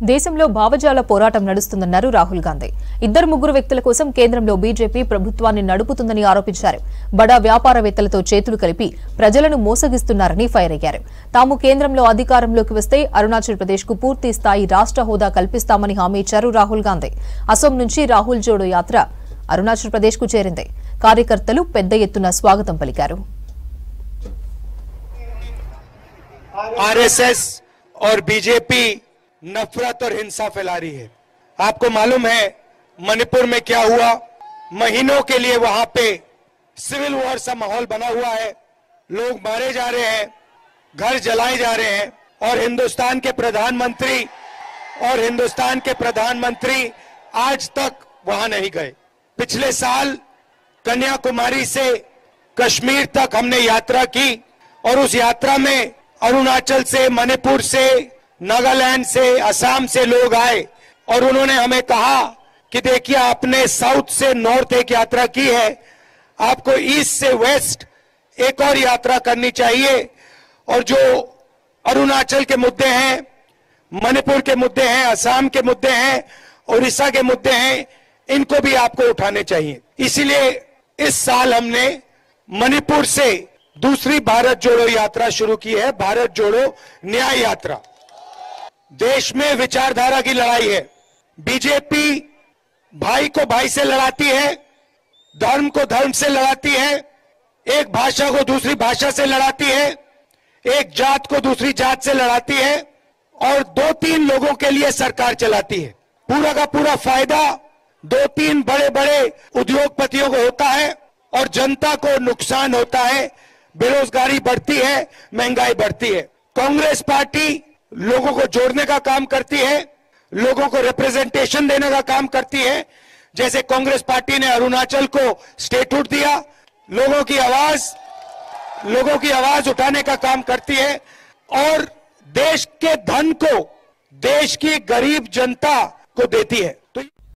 దేశంలో భావజాల పోరాటం నడుస్తుందన్నారు రాహుల్ గాంధీ. ఇద్దరు ముగ్గురు వ్యక్తుల కోసం కేంద్రంలో బీజేపీ ప్రభుత్వాన్ని నడుపుతుందని ఆరోపించారు. బడా వ్యాపారవేత్తలతో చేతులు కలిపి ప్రజలను మోసగిస్తున్నారని ఫైర్ అయ్యారు. తాము కేంద్రంలో అధికారంలోకి వస్తే అరుణాచల్ ప్రదేశ్ కు పూర్తి స్థాయి రాష్ట్ర హోదా కల్పిస్తామని హామీ ఇచ్చారు రాహుల్ గాంధీ. అసోం నుంచి రాహుల్ జోడో యాత్ర అరుణాచల్ ప్రదేశ్ కు చేరింది. కార్యకర్తలు పెద్ద ఎత్తున స్వాగతం పలికారు. आरएसएस और बीजेपी नफरत और हिंसा फैला रही है। आपको मालूम है मणिपुर में क्या हुआ? महीनों के लिए वहां पे सिविल वॉर सा माहौल बना हुआ है, लोग मारे जा रहे हैं, घर जलाए जा रहे हैं और हिंदुस्तान के प्रधानमंत्री आज तक वहां नहीं गए। पिछले साल कन्याकुमारी से कश्मीर तक हमने यात्रा की और उस यात्रा में अरुणाचल से, मणिपुर से, नागालैंड से, असम से लोग आए और उन्होंने हमें कहा कि देखिए आपने साउथ से नॉर्थ एक यात्रा की है, आपको ईस्ट से वेस्ट एक और यात्रा करनी चाहिए और जो अरुणाचल के मुद्दे हैं, मणिपुर के मुद्दे हैं, असम के मुद्दे हैं, उड़ीसा के मुद्दे हैं, इनको भी आपको उठाने चाहिए। इसीलिए इस साल हमने मणिपुर से दूसरी भारत जोड़ो यात्रा शुरू की है, भारत जोड़ो न्याय यात्रा। देश में विचारधारा की लड़ाई है। बीजेपी भाई को भाई से लड़ाती है, धर्म को धर्म से लड़ाती है, एक भाषा को दूसरी भाषा से लड़ाती है, एक जात को दूसरी जात से लड़ाती है और 2-3 लोगों के लिए सरकार चलाती है। पूरा का पूरा फायदा 2-3 बड़े बड़े उद्योगपतियों को होता है और जनता को नुकसान होता है, बेरोजगारी बढ़ती है, महंगाई बढ़ती है। कांग्रेस पार्टी लोगों को जोड़ने का काम करती है, लोगों को रिप्रेजेंटेशन देने का काम करती है। जैसे कांग्रेस पार्टी ने अरुणाचल को स्टेटहुड दिया, लोगों की आवाज उठाने का काम करती है और देश के धन को देश की गरीब जनता को देती है।